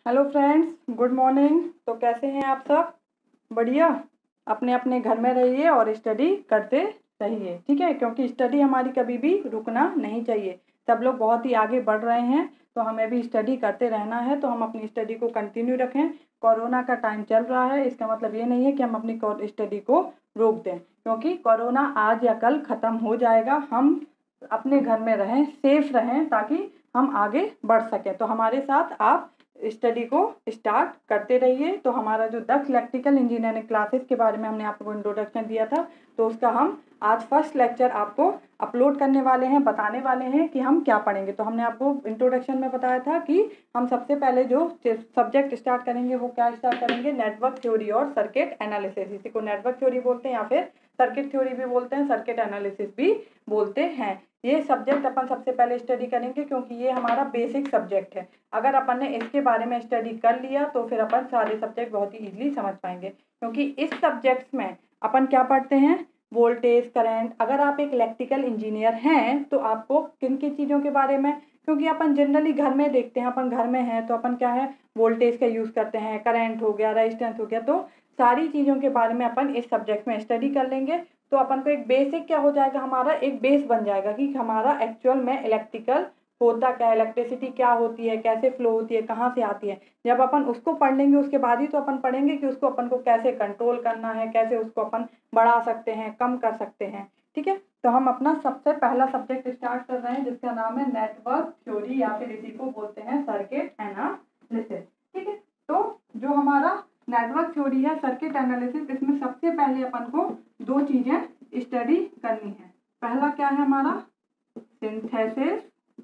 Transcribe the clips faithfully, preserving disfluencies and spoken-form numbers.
Hello friends, good morning. तो कैसे हैं आप सब? बढ़िया। अपने अपने घर में रहिए और स्टडी करते रहिए, ठीक है, क्योंकि स्टडी हमारी कभी भी रुकना नहीं चाहिए। सब लोग बहुत ही आगे बढ़ रहे हैं तो हमें भी स्टडी करते रहना है, तो हम अपनी स्टडी को कंटिन्यू रखें। कोरोना का टाइम चल रहा है, इसका मतलब ये नहीं है कि हम अपनी स्टडी को रोक दें, क्योंकि कोरोना आज या कल ख़त्म हो जाएगा। हम अपने घर में रहें, सेफ रहें, ताकि हम आगे बढ़ सकें। तो हमारे साथ आप स्टडी को स्टार्ट करते रहिए। तो हमारा जो दक्ष इलेक्ट्रिकल इंजीनियरिंग क्लासेस के बारे में हमने आपको इंट्रोडक्शन दिया था, तो उसका हम आज फर्स्ट लेक्चर आपको अपलोड करने वाले हैं, बताने वाले हैं कि हम क्या पढ़ेंगे। तो हमने आपको इंट्रोडक्शन में बताया था कि हम सबसे पहले जो सब्जेक्ट स्टार्ट करेंगे वो क्या स्टार्ट करेंगे, नेटवर्क थ्योरी और सर्किट एनालिसिस। इसी को नेटवर्क थ्योरी बोलते हैं या फिर सर्किट थ्योरी भी बोलते हैं, सर्किट एनालिसिस भी बोलते हैं। ये सब्जेक्ट अपन सबसे पहले स्टडी करेंगे क्योंकि ये हमारा बेसिक सब्जेक्ट है। अगर अपन ने इसके बारे में स्टडी कर लिया तो फिर अपन सारे सब्जेक्ट बहुत ही ईजिली समझ पाएंगे, क्योंकि इस सब्जेक्ट्स में अपन क्या पढ़ते हैं, वोल्टेज, करंट। अगर आप एक इलेक्ट्रिकल इंजीनियर हैं तो आपको किन किन चीज़ों के बारे में, क्योंकि अपन जनरली घर में देखते हैं, अपन घर में हैं तो अपन क्या है, वोल्टेज का यूज़ करते हैं, करंट हो गया, रेजिस्टेंस हो गया, तो सारी चीज़ों के बारे में अपन इस सब्जेक्ट में स्टडी कर लेंगे। तो अपन को एक बेसिक क्या हो जाएगा, हमारा एक बेस बन जाएगा कि हमारा एक्चुअल में इलेक्ट्रिकल होता क्या है, इलेक्ट्रिसिटी क्या होती है, कैसे फ्लो होती है, कहाँ से आती है। जब अपन उसको पढ़ लेंगे उसके बाद ही तो अपन पढ़ेंगे कि उसको अपन को कैसे कंट्रोल करना है, कैसे उसको अपन बढ़ा सकते हैं, कम कर सकते हैं, ठीक है। तो हम अपना सबसे पहला सब्जेक्ट स्टार्ट कर रहे हैं जिसका नाम है नेटवर्क थ्योरी, या फिर इसी को बोलते हैं सर्किट एनालिसिस, ठीक है। तो जो हमारा नेटवर्क थ्योरी है, सर्किट एनालिसिस, इसमें सबसे पहले अपन को दो चीजें स्टडी करनी है। पहला क्या है हमारा, सिंथेसिस,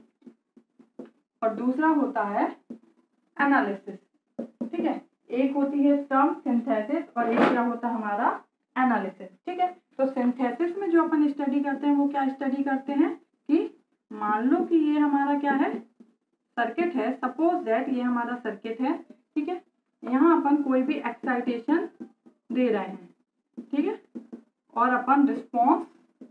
और दूसरा होता है एनालिसिस, ठीक है। एक होती है टर्म सिंथेसिस और एक क्या होता है हमारा एनालिसिस, ठीक है। तो सिंथेसिस में जो अपन स्टडी करते हैं वो क्या स्टडी करते हैं कि मान लो कि ये हमारा क्या है, सर्किट है। सपोज दैट ये हमारा सर्किट है, ठीक है। यहाँ अपन कोई भी एक्साइटेशन दे रहे हैं, ठीक है, और अपन रिस्पॉन्स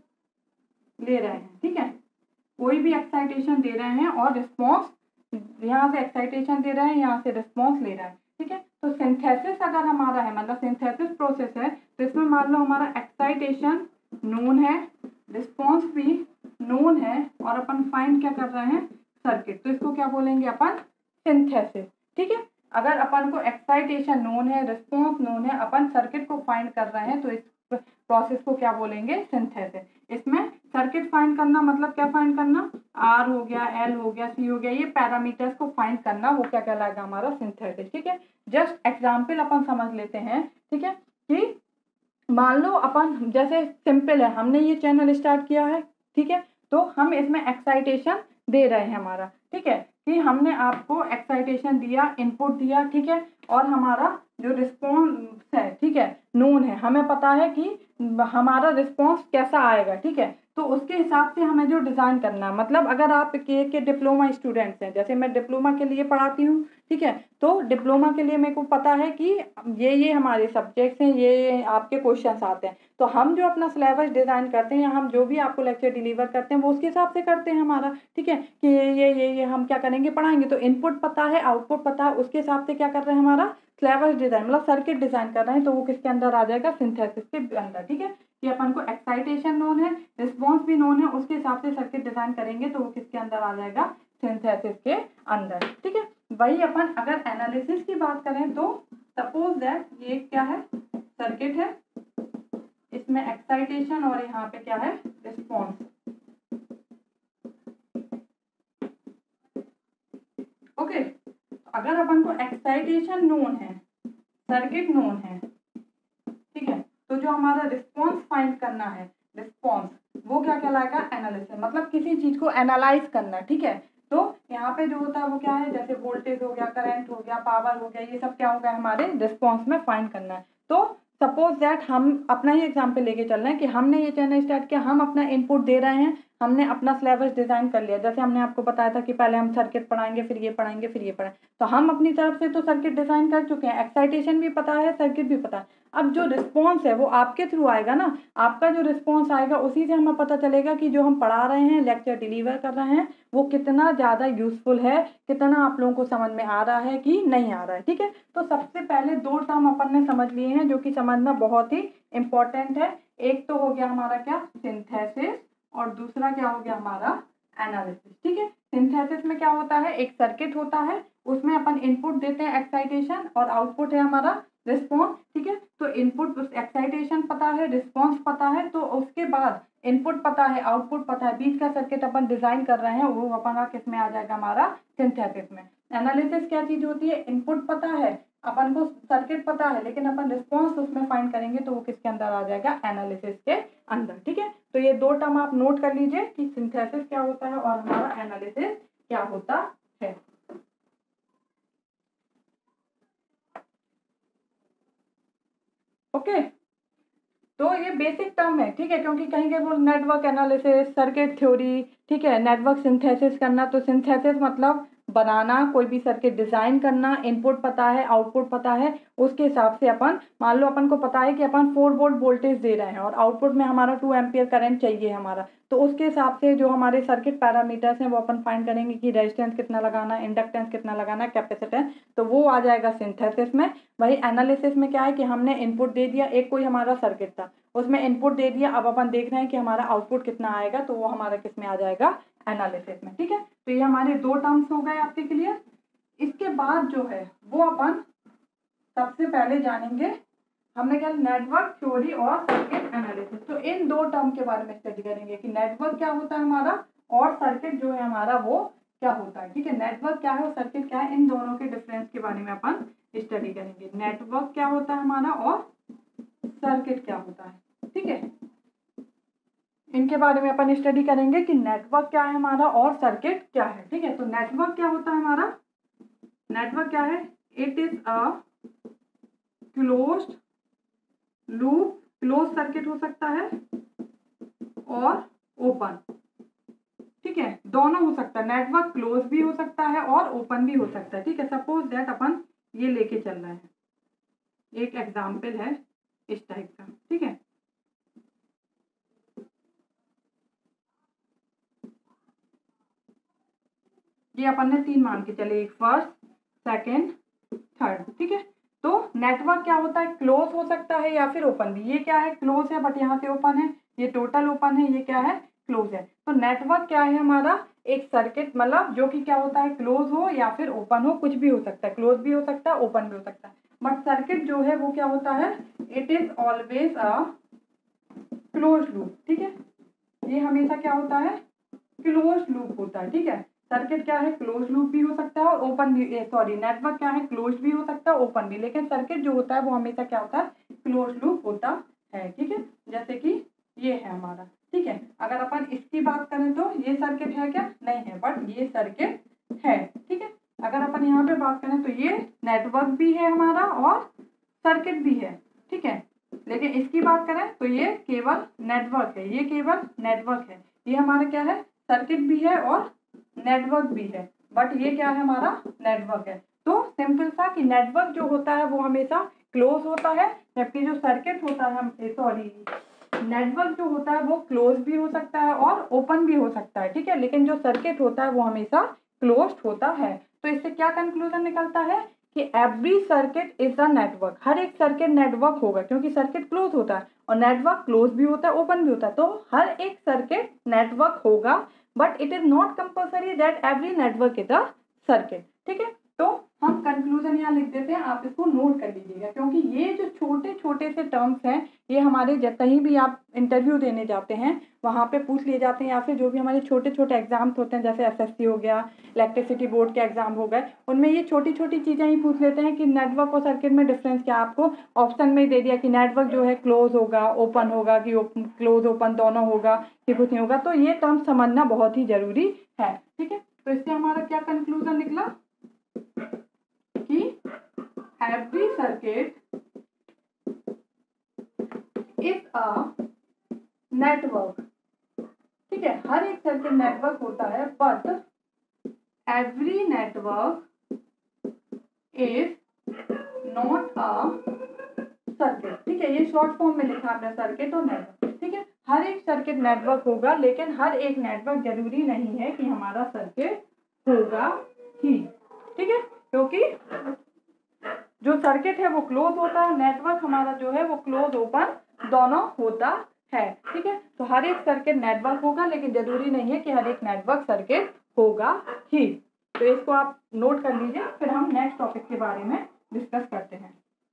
ले रहे हैं, ठीक है। कोई भी एक्साइटेशन दे रहे हैं और रिस्पॉन्स, यहाँ से एक्साइटेशन दे रहे हैं, यहाँ से रिस्पॉन्स ले रहे हैं, ठीक है। तो सिंथेसिस अगर हमारा है, मतलब सिंथेसिस प्रोसेस है, तो इसमें मान लो हमारा एक्साइटेशन नोन है, रिस्पॉन्स भी नोन है, और अपन फाइंड क्या कर रहे हैं, सर्किट। तो इसको क्या बोलेंगे अपन, सिंथेसिस, ठीक है। अगर अपन को एक्साइटेशन नोन है, रिस्पॉन्स नोन है, अपन सर्किट को फाइंड कर रहे हैं, तो इस प्रोसेस को क्या बोलेंगे, सिंथेसिस। इसमें सर्किट फाइंड करना मतलब क्या फाइंड करना, आर हो गया, एल हो गया, सी हो गया, ये पैरामीटर्स को फाइंड करना, वो क्या कहलाएगा हमारा सिंथेसिस, ठीक है। जस्ट एग्जाम्पल अपन समझ लेते हैं, ठीक है, कि मान लो अपन, जैसे सिंपल है, हमने ये चैनल स्टार्ट किया है, ठीक है, तो हम इसमें एक्साइटेशन दे रहे हैं हमारा, ठीक है, कि हमने आपको एक्साइटेशन दिया, इनपुट दिया, ठीक है, और हमारा जो रिस्पॉन्स है, ठीक है, नोन है, हमें पता है कि हमारा रिस्पॉन्स कैसा आएगा, ठीक है। तो उसके हिसाब से हमें जो डिज़ाइन करना है, मतलब अगर आप के, के डिप्लोमा स्टूडेंट्स हैं, जैसे मैं डिप्लोमा के लिए पढ़ाती हूँ, ठीक है, तो डिप्लोमा के लिए मेरे को पता है कि ये ये हमारे सब्जेक्ट्स हैं, ये ये आपके क्वेश्चंस आते हैं, तो हम जो अपना सिलेबस डिज़ाइन करते हैं या हम जो भी आपको लेक्चर डिलीवर करते हैं वो उसके हिसाब से करते हैं हमारा, ठीक है, कि ये ये ये ये हम क्या करेंगे, पढ़ाएंगे। तो इनपुट पता है, आउटपुट पता है, उसके हिसाब से क्या कर रहे हैं, हमारा सिलेबस डिज़ाइन, मतलब सर्किट डिज़ाइन कर रहे हैं, तो वो किसके अंदर आ जाएगा, सिंथेसिस के अंदर, ठीक है। कि अपन को एक्साइटेशन नोन है, रिस्पॉन्स भी नोन है, उसके हिसाब से सर्किट डिज़ाइन करेंगे तो वो किसके अंदर आ जाएगा, सिंथेसिस के अंदर, ठीक है। वही अपन अगर एनालिसिस की बात करें तो सपोज दैट ये क्या है, सर्किट है, इसमें एक्साइटेशन और यहाँ पे क्या है, रिस्पॉन्स, ओके। अगर अपन को एक्साइटेशन नोन है, सर्किट नोन है, ठीक है, तो जो हमारा रिस्पॉन्स फाइंड करना है, रिस्पॉन्स, वो क्या कहलाएगा, एनालिसिस, मतलब किसी चीज को एनालाइज करना, ठीक है। तो यहाँ पे जो होता है वो क्या है, जैसे वोल्टेज हो गया, करंट हो गया, पावर हो गया, ये सब क्या हो गया, हमारे रिस्पॉन्स में फाइंड करना है। तो सपोज दैट हम अपना ही एग्जाम्पल लेके चल रहे हैं कि हमने ये चैनल स्टार्ट किया, हम अपना इनपुट दे रहे हैं, हमने अपना सिलेबस डिज़ाइन कर लिया। जैसे हमने आपको बताया था कि पहले हम सर्किट पढ़ाएंगे, फिर ये पढ़ाएंगे, फिर ये पढ़ाएंगे, तो हम अपनी तरफ से तो सर्किट डिज़ाइन कर चुके हैं, एक्साइटेशन भी पता है, सर्किट भी पता है। अब जो रिस्पॉन्स है वो आपके थ्रू आएगा ना, आपका जो रिस्पॉन्स आएगा उसी से हमें पता चलेगा कि जो हम पढ़ा रहे हैं, लेक्चर डिलीवर कर रहे हैं, वो कितना ज़्यादा यूजफुल है, कितना आप लोगों को समझ में आ रहा है कि नहीं आ रहा है। ठीक है, तो सबसे पहले दो टर्म अपन ने समझ लिए हैं जो कि समझना बहुत ही इंपॉर्टेंट है। एक तो हो गया हमारा क्या, सिंथेसिस, और दूसरा क्या हो गया हमारा, एनालिसिस। ठीक है, सिंथेसिस में क्या होता है, एक सर्किट होता है, उसमें अपन इनपुट देते हैं एक्साइटेशन, और आउटपुट है हमारा रिस्पॉन्स। ठीक है, तो इनपुट एक्साइटेशन पता है, रिस्पॉन्स पता है, तो उसके बाद इनपुट पता है, आउटपुट पता है, बीच का सर्किट अपन डिजाइन कर रहे हैं, वो अपना किस में आ जाएगा, हमारा सिंथेसिस में। एनालिसिस क्या चीज होती है, इनपुट पता है, अपन को सर्किट पता है, लेकिन अपन रिस्पॉन्स उसमें फाइंड करेंगे तो वो किसके अंदर आ जाएगा, एनालिसिस के अंदर। ठीक है, तो ये दो टर्म आप नोट कर लीजिए कि सिंथेसिस क्या होता है और हमारा एनालिसिस क्या होता है। ओके, तो ये बेसिक टर्म है। ठीक है, क्योंकि कहीं कहीं बोल नेटवर्क एनालिसिस, सर्किट थ्योरी, ठीक है, नेटवर्क सिंथेसिस करना, तो सिंथेसिस मतलब बनाना, कोई भी सर्किट डिजाइन करना, इनपुट पता है, आउटपुट पता है, उसके हिसाब से अपन, मान लो अपन को पता है कि अपन फोर वोल्ट वोल्टेज दे रहे हैं और आउटपुट में हमारा टू एम्पियर करंट चाहिए हमारा, तो उसके हिसाब से जो हमारे सर्किट पैरामीटर्स हैं वो अपन फाइंड करेंगे कि रेजिस्टेंस कितना लगाना है, इंडक्टेंस कितना लगाना है, कैपेसिटेंस, तो वो आ जाएगा सिंथेसिस में। वही एनालिसिस में क्या है कि हमने इनपुट दे दिया, एक कोई हमारा सर्किट था, उसमें इनपुट दे दिया, अब अपन देख रहे हैं कि हमारा आउटपुट कितना आएगा, तो वो हमारा किस में आ जाएगा, एनालिसिस में। ठीक है, तो ये हमारे दो टर्म्स हो गए आपके क्लियर। इसके बाद जो है वो अपन सबसे पहले जानेंगे, हमने क्या, नेटवर्क थ्योरी और सर्किट एनालिसिस। तो इन दो टर्म के बारे में स्टडी करेंगे कि नेटवर्क क्या होता है हमारा और सर्किट जो है हमारा वो क्या होता है। ठीक है, नेटवर्क क्या है और सर्किट क्या है, इन दोनों के डिफरेंस के बारे में अपन स्टडी करेंगे। नेटवर्क क्या होता है हमारा और सर्किट क्या होता है। ठीक है, इनके बारे में अपन स्टडी करेंगे कि नेटवर्क क्या है हमारा और सर्किट क्या है। ठीक है, तो नेटवर्क क्या होता है हमारा, नेटवर्क क्या है, it is a closed loop, close circuit हो सकता है और ओपन। ठीक है, दोनों हो सकता है, नेटवर्क क्लोज भी हो सकता है और ओपन भी हो सकता है। ठीक है, सपोज दैट अपन ये लेके चल रहे हैं, एक एग्जाम्पल है इस टाइप का। ठीक है, ये अपन ने तीन मान के चले, एक फर्स्ट, सेकंड, थर्ड। ठीक है, तो नेटवर्क क्या होता है, क्लोज हो सकता है या फिर ओपन भी। ये क्या है, क्लोज है बट यहाँ से ओपन है, ये टोटल ओपन है, ये क्या है, क्लोज है। तो नेटवर्क क्या है हमारा, एक सर्किट, मतलब जो कि क्या होता है, क्लोज हो या फिर ओपन हो, कुछ भी हो सकता है, क्लोज भी हो सकता है, ओपन भी हो सकता है। बट सर्किट जो है वो क्या होता है, it is always a close loop. ठीक है, ये हमेशा क्या होता है, क्लोज लूप होता है। ठीक है, सर्किट क्या है, क्लोज लूप भी हो सकता है और ओपन भी, सॉरी नेटवर्क क्या है, क्लोज भी हो सकता है, ओपन भी, लेकिन सर्किट जो होता है वो हमेशा क्या होता है, क्लोज लूप होता है। ठीक है, जैसे कि ये है हमारा। ठीक है, अगर अपन इसकी बात करें तो ये सर्किट है क्या, नहीं है, बट ये सर्किट है। ठीक है, अगर अपन यहाँ पे बात करें तो ये नेटवर्क भी है हमारा और सर्किट भी है। ठीक है, लेकिन इसकी बात करें तो ये केवल नेटवर्क है, ये केवल नेटवर्क है, ये हमारा क्या है, सर्किट भी है और नेटवर्क भी है, बट ये क्या है, हमारा नेटवर्क है। तो सिंपल सा कि नेटवर्क जो होता है वो हमेशा क्लोज होता है, जबकि जो सर्किट होता है, सॉरी नेटवर्क जो होता है वो क्लोज भी हो सकता है और ओपन भी हो सकता है। ठीक है, लेकिन जो सर्किट होता है वो हमेशा क्लोज होता है। तो इससे क्या कंक्लूजन निकलता है कि every circuit is a network, हर एक सर्किट नेटवर्क होगा, क्योंकि सर्किट क्लोज होता है और नेटवर्क क्लोज भी होता है, ओपन भी होता है, तो हर एक सर्किट नेटवर्क होगा, but it is not compulsory that every network is a circuit. ठीक है, तो हम कंक्लूजन यहाँ लिख देते हैं, आप इसको नोट कर लीजिएगा, क्योंकि ये जो छोटे छोटे से टर्म्स हैं ये हमारे कहीं भी आप इंटरव्यू देने जाते हैं वहाँ पे पूछ लिए जाते हैं, या फिर जो भी हमारे छोटे छोटे एग्जाम्स होते हैं, जैसे एसएससी हो गया, इलेक्ट्रिसिटी बोर्ड के एग्जाम हो गए, उनमें ये छोटी छोटी चीजें ही पूछ लेते हैं कि नेटवर्क और सर्किट में डिफरेंस क्या। आपको ऑप्शन में दे दिया कि नेटवर्क जो है क्लोज होगा, ओपन होगा, कि क्लोज ओपन दोनों होगा, कि कुछ नहीं होगा। तो ये टर्म समझना बहुत ही जरूरी है। ठीक है, तो इससे हमारा क्या कंक्लूजन निकला कि every circuit is a network. ठीक है, हर एक सर्किट नेटवर्क होता है, but every network is not a circuit. ठीक है, ये शॉर्ट फॉर्म में लिखा आपने सर्किट और नेटवर्क। ठीक है, हर एक सर्किट नेटवर्क होगा, लेकिन हर एक नेटवर्क जरूरी नहीं है कि हमारा सर्किट होगा ही। ठीक है, क्योंकि जो सर्किट है वो क्लोज होता है, नेटवर्क हमारा जो है वो क्लोज ओपन दोनों होता है। ठीक है, तो हर एक सर्किट नेटवर्क होगा, लेकिन जरूरी नहीं है कि हर एक नेटवर्क सर्किट होगा ही। तो इसको आप नोट कर लीजिए, फिर हम नेक्स्ट टॉपिक के बारे में डिस्कस करते हैं।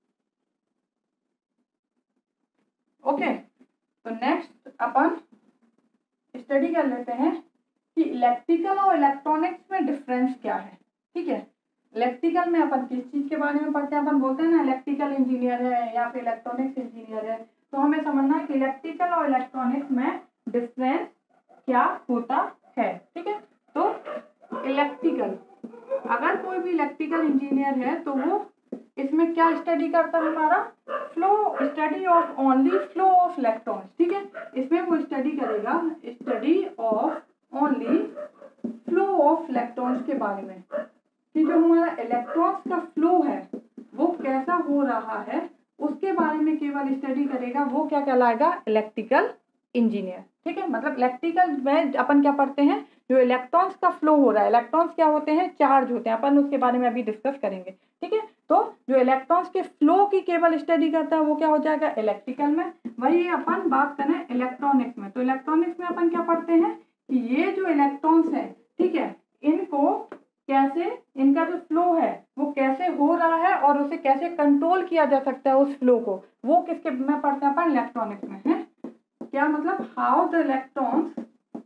ओके, तो नेक्स्ट अपन स्टडी कर लेते हैं कि इलेक्ट्रिकल और इलेक्ट्रॉनिक्स में डिफरेंस क्या है। ठीक है, इलेक्ट्रिकल में अपन किस चीज के बारे में पढ़ते हैं, अपन बोलते हैं ना इलेक्ट्रिकल इंजीनियर है या फिर इलेक्ट्रॉनिक्स इंजीनियर है, तो हमें समझना है कि इलेक्ट्रिकल और इलेक्ट्रॉनिक्स में डिफरेंस क्या होता है। ठीक है, तो इलेक्ट्रिकल, अगर कोई भी इलेक्ट्रिकल इंजीनियर है तो वो इसमें क्या स्टडी करता है, हमारा flow, study of only flow of electrons. ठीक है, इसमें वो स्टडी करेगा study of only flow of electrons के बारे में, कि जो हमारा इलेक्ट्रॉन्स का फ्लो है वो कैसा हो रहा है, उसके बारे में केवल स्टडी करेगा। वो क्या कहलाएगा, इलेक्ट्रिकल इंजीनियर। ठीक है, मतलब इलेक्ट्रिकल में अपन क्या पढ़ते हैं, जो इलेक्ट्रॉन्स का फ्लो हो रहा है, इलेक्ट्रॉन्स क्या होते हैं, चार्ज होते हैं, अपन उसके बारे में अभी डिस्कस करेंगे। ठीक है, तो जो इलेक्ट्रॉन्स के फ्लो की केवल स्टडी करता है वो क्या हो जाएगा, इलेक्ट्रिकल में। वही अपन बात करें इलेक्ट्रॉनिक्स में, तो इलेक्ट्रॉनिक्स में अपन क्या पढ़ते हैं कि ये जो इलेक्ट्रॉन्स है, ठीक है, इनको कैसे, इनका जो फ्लो है वो कैसे हो रहा है और उसे कैसे कंट्रोल किया जा सकता है उस फ्लो को, वो किसके में पढ़ते हैं अपन, इलेक्ट्रॉनिक्स में है। क्या मतलब, how the electrons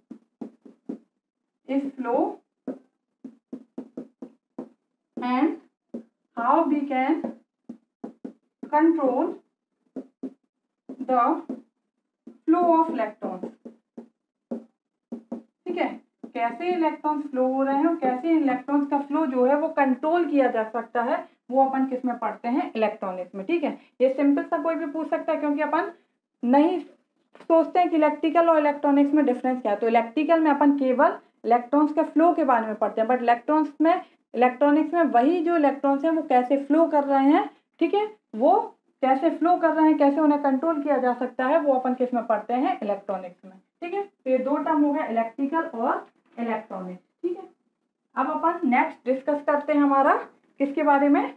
is flow and how we can control the flow of electrons। ठीक है, कैसे इलेक्ट्रॉन्स फ्लो हो रहे हैं और कैसे इलेक्ट्रॉन्स का फ्लो जो है वो कंट्रोल किया जा सकता है, वो अपन किस में पढ़ते हैं, इलेक्ट्रॉनिक्स में। ठीक है, ये सिंपल सा कोई भी पूछ सकता है, क्योंकि अपन नहीं सोचते हैं कि इलेक्ट्रिकल और इलेक्ट्रॉनिक्स में डिफरेंस क्या है। तो इलेक्ट्रिकल में अपन केवल इलेक्ट्रॉन्स के फ्लो के बारे में पढ़ते हैं, बट इलेक्ट्रॉन्स में इलेक्ट्रॉनिक्स में वही जो इलेक्ट्रॉन्स हैं वो कैसे फ्लो कर रहे हैं, ठीक है, वो कैसे फ्लो कर रहे हैं, कैसे उन्हें कंट्रोल किया जा सकता है, वो अपन किस में पढ़ते हैं, इलेक्ट्रॉनिक्स में। ठीक है, तो ये दो टर्म हो गया, इलेक्ट्रिकल और इलेक्ट्रॉनिक्स। ठीक है, अब अपन नेक्स्ट डिस्कस करते हैं हमारा किसके बारे में,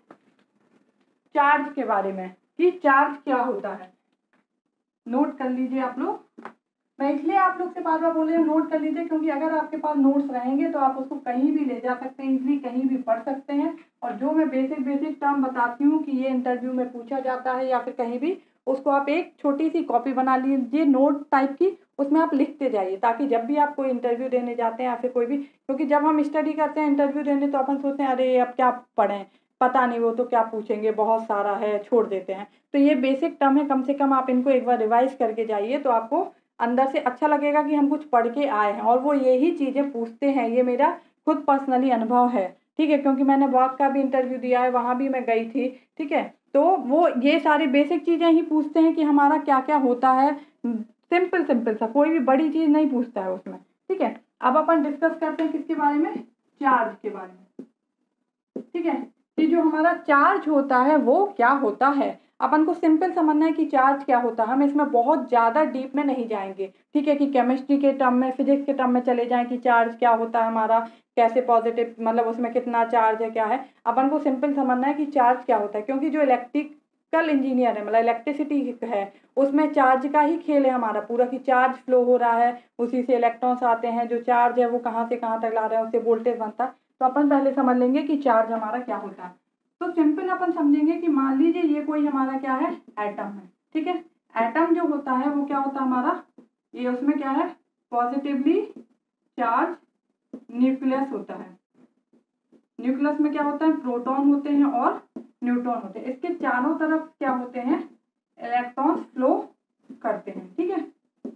चार्ज के बारे में, कि चार्ज क्या होता है। नोट कर लीजिए आप लोग, मैं इसलिए आप लोग से बार बार बोल रही हूँ नोट कर लीजिए, क्योंकि अगर आपके पास नोट्स रहेंगे तो आप उसको कहीं भी ले जा सकते हैं, इजीली कहीं भी पढ़ सकते हैं। और जो मैं बेसिक बेसिक टर्म बताती हूँ कि ये इंटरव्यू में पूछा जाता है या फिर कहीं भी, उसको आप एक छोटी सी कॉपी बना लीजिए नोट टाइप की, उसमें आप लिखते जाइए, ताकि जब भी आप कोई इंटरव्यू देने जाते हैं या फिर कोई भी, क्योंकि जब हम स्टडी करते हैं इंटरव्यू देने तो अपन सोचते हैं अरे अब क्या पढ़ें, पता नहीं वो तो क्या पूछेंगे, बहुत सारा है, छोड़ देते हैं। तो ये बेसिक टर्म है, कम से कम आप इनको एक बार रिवाइज करके जाइए, तो आपको अंदर से अच्छा लगेगा कि हम कुछ पढ़ के आए हैं और वो यही चीज़ें पूछते हैं। ये मेरा खुद पर्सनली अनुभव है। ठीक है, क्योंकि मैंने वॉक का भी इंटरव्यू दिया है, वहाँ भी मैं गई थी। ठीक है, तो वो ये सारी बेसिक चीज़ें ही पूछते हैं कि हमारा क्या क्या होता है, सिंपल सिंपल सा, कोई भी बड़ी चीज़ नहीं पूछता है उसमें। ठीक है, अब अपन डिस्कस करते हैं किसके बारे में, चार्ज के बारे में। ठीक है, कि जो हमारा चार्ज होता है वो क्या होता है। अपन को सिंपल समझना है कि चार्ज क्या होता है, हम इसमें बहुत ज़्यादा डीप में नहीं जाएंगे। ठीक है, कि केमिस्ट्री के टर्म में, फिजिक्स के टर्म में चले जाएं कि चार्ज क्या होता है हमारा, कैसे पॉजिटिव, मतलब उसमें कितना चार्ज है, क्या है। अपन को सिंपल समझना है कि चार्ज क्या होता है, क्योंकि जो इलेक्ट्रिकल इंजीनियर है, मतलब इलेक्ट्रिसिटी है, उसमें चार्ज का ही खेल है हमारा पूरा, कि चार्ज फ्लो हो रहा है, उसी से इलेक्ट्रॉन्स आते हैं, जो चार्ज है वो कहाँ से कहाँ तक ला रहे हैं, उससे वोल्टेज बनता है। तो अपन पहले समझ लेंगे कि चार्ज हमारा क्या होता है। तो सिंपल अपन समझेंगे कि मान लीजिए ये कोई हमारा क्या है, एटम है। ठीक है, एटम जो होता है वो क्या होता है हमारा, ये उसमें क्या है, पॉजिटिवली चार्ज न्यूक्लियस होता है। न्यूक्लियस में क्या होता है, प्रोटॉन होते हैं और न्यूट्रॉन होते हैं। इसके चारों तरफ क्या होते हैं, इलेक्ट्रॉन्स फ्लो करते हैं। ठीक है,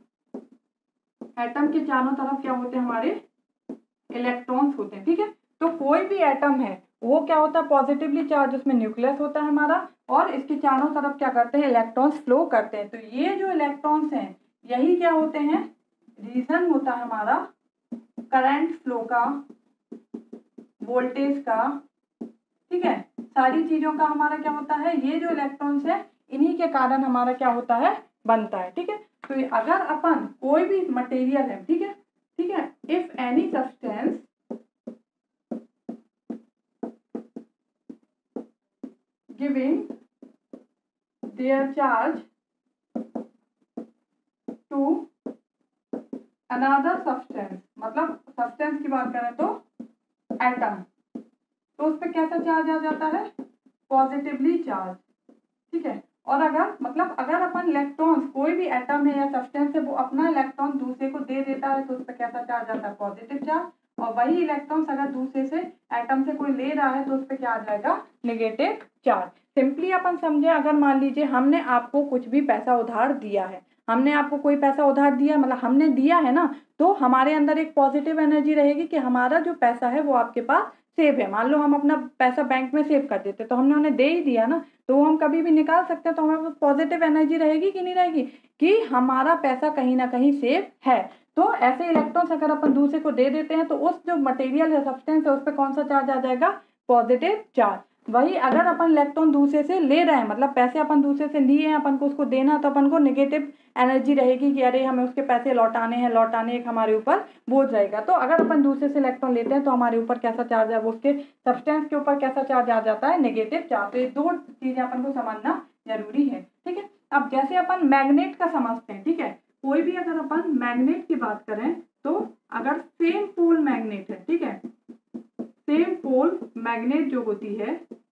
एटम के चारों तरफ क्या होते हैं, हमारे इलेक्ट्रॉन्स होते हैं। ठीक है, तो कोई भी एटम है वो क्या होता है, पॉजिटिवली चार्ज, उसमें न्यूक्लियस होता है हमारा, और इसके चारों तरफ क्या करते हैं, इलेक्ट्रॉन्स फ्लो करते हैं। तो ये जो इलेक्ट्रॉन्स हैं यही क्या होते हैं, रीजन होता है हमारा करंट फ्लो का, वोल्टेज का, ठीक है, सारी चीजों का हमारा क्या होता है, ये जो इलेक्ट्रॉन्स है इन्हीं के कारण हमारा क्या होता है, बनता है, ठीक है। तो अगर अपन कोई भी मटेरियल है, ठीक है, ठीक है, if any substance giving their charge to another substance, मतलब सब्सटेंस की बात करें तो एटम, तो उस पर कैसा चार्ज आ जाता है, पॉजिटिवली चार्ज, ठीक है। और अगर मतलब अगर अपन इलेक्ट्रॉन्स, कोई भी एटम है या सब्सटेंस है, वो अपना इलेक्ट्रॉन दूसरे को दे देता है तो उस पर कैसा चार्ज आता है, पॉजिटिव चार्ज। और वही इलेक्ट्रॉन्स अगर दूसरे से एटम से कोई ले रहा है तो उस पर क्या आ जाएगा, नेगेटिव चार्ज। सिंपली अपन समझे, अगर मान लीजिए हमने आपको कुछ भी पैसा उधार दिया है, हमने आपको कोई पैसा उधार दिया, मतलब हमने दिया है ना, तो हमारे अंदर एक पॉजिटिव एनर्जी रहेगी कि हमारा जो पैसा है वो आपके पास सेव है। मान लो हम अपना पैसा बैंक में सेव कर देते तो हमने उन्हें दे ही दिया ना, तो वो हम कभी भी निकाल सकते हैं, तो हमारे पास पॉजिटिव एनर्जी रहेगी कि नहीं रहेगी, कि हमारा पैसा कहीं ना कहीं सेव है। तो ऐसे इलेक्ट्रॉन्स अगर अपन दूसरे को दे देते हैं तो उस जो मटेरियल है, सब्सटेंस है, उस पर कौन सा चार्ज आ जाएगा, पॉजिटिव चार्ज। वही अगर अपन इलेक्ट्रॉन दूसरे से ले रहे हैं, मतलब पैसे अपन दूसरे से लिए हैं, अपन को उसको देना, तो अपन को नेगेटिव एनर्जी रहेगी कि अरे हमें उसके पैसे लौटाने हैं, लौटाने एक हमारे ऊपर बोझ रहेगा। तो अगर अपन दूसरे से इलेक्ट्रॉन लेते हैं तो हमारे ऊपर कैसा चार्ज है, वो उसके सब्सटेंस के ऊपर कैसा चार्ज आ जाता है, नेगेटिव चार्ज। तो ये दो चीजें अपन को समझना जरूरी है, ठीक है। अब जैसे अपन मैग्नेट का समझते हैं, ठीक है, कोई भी अगर अपन मैग्नेट की बात करें तो अगर सेम पोल मैग्नेट है, ठीक है, सेम पोल मैग्नेट जो होती है,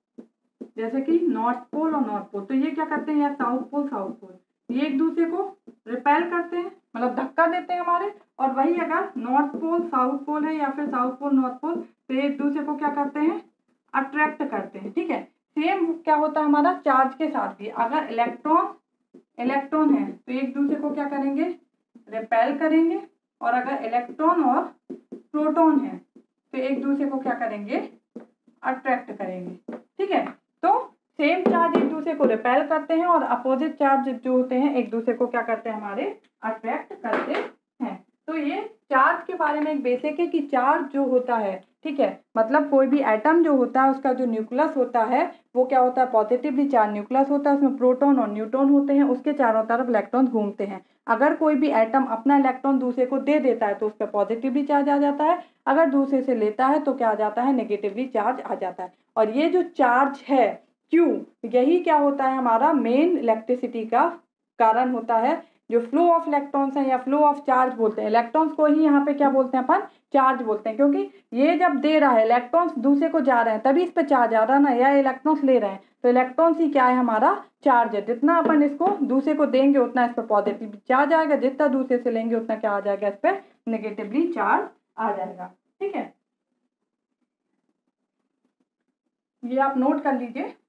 जैसे कि नॉर्थ पोल और नॉर्थ पोल, तो ये क्या करते हैं, या साउथ पोल साउथ पोल, ये एक दूसरे को रिपेल करते हैं, मतलब धक्का देते हैं हमारे। और वही अगर नॉर्थ पोल साउथ पोल है या फिर साउथ पोल नॉर्थ पोल, तो एक दूसरे को क्या करते हैं, अट्रैक्ट करते हैं, ठीक है। सेम क्या होता है हमारा चार्ज के साथ भी, अगर इलेक्ट्रॉन इलेक्ट्रॉन है तो एक दूसरे को क्या करेंगे, रिपेल करेंगे। और अगर इलेक्ट्रॉन और प्रोटॉन है तो एक दूसरे को क्या करेंगे, अट्रैक्ट करेंगे, ठीक है। तो सेम चार्ज एक दूसरे को रिपेल करते हैं और अपोजिट चार्ज जो होते हैं एक दूसरे को क्या करते हैं, हमारे अट्रैक्ट करते हैं। तो ये चार्ज के बारे में एक बेसिक है कि चार्ज जो होता है, ठीक है, मतलब कोई भी एटम जो होता है उसका जो न्यूक्लियस होता है वो क्या होता है, पॉजिटिवली चार्ज न्यूक्लियस होता है, उसमें प्रोटॉन और न्यूट्रॉन होते हैं, उसके चारों तरफ इलेक्ट्रॉन घूमते हैं। अगर कोई भी एटम अपना इलेक्ट्रॉन दूसरे को दे देता है तो उस पर पॉजिटिवली चार्ज आ जाता है, अगर दूसरे से लेता है तो क्या आ जाता है, नेगेटिवली चार्ज आ जाता है। और ये जो चार्ज है, क्यों, यही क्या होता है, हमारा मेन इलेक्ट्रिसिटी का कारण होता है। जो फ्लो ऑफ इलेक्ट्रॉन्स है या फ्लो ऑफ चार्ज बोलते हैं, इलेक्ट्रॉन्स को ही यहाँ पे क्या बोलते हैं अपन, चार्ज बोलते हैं, क्योंकि ये जब दे रहा है इलेक्ट्रॉन्स दूसरे को जा रहे हैं तभी इस पे चार्ज आ रहा है ना, या इलेक्ट्रॉन्स ले रहे हैं तो इलेक्ट्रॉन्स ही क्या है, हमारा चार्ज है। जितना अपन इसको दूसरे को देंगे उतना इस पर पॉजिटिव चार्ज आएगा, जितना दूसरे से लेंगे उतना क्या आ जाएगा, इस पर नेगेटिवली चार्ज आ जाएगा, ठीक है। ये आप नोट कर लीजिए।